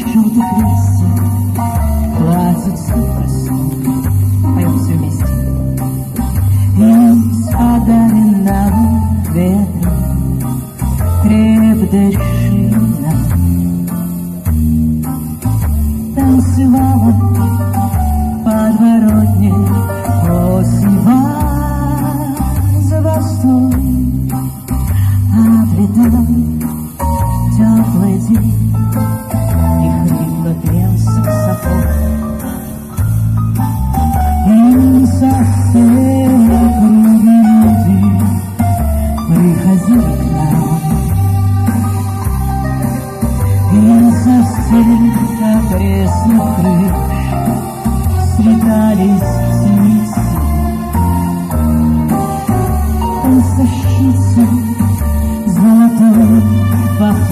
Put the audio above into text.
желтых листьев плачутся росой. Поем все вместе. И с подаренным ветром крепдыши нам танцевала подворотне осень за восток, облетал теплый день и хрипло пел саксофон. И совсем круги люди приходили к нам, и совсем окрестных крыш светались птицы. Танцовщицы золотой